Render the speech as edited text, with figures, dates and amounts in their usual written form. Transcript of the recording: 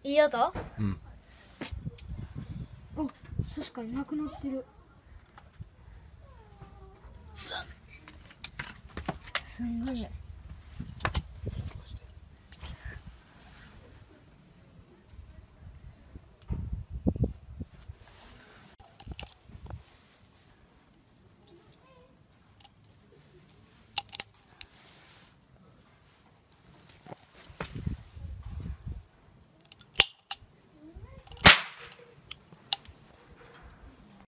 いい音。 うん。 お、確かになくなってる。すんごい。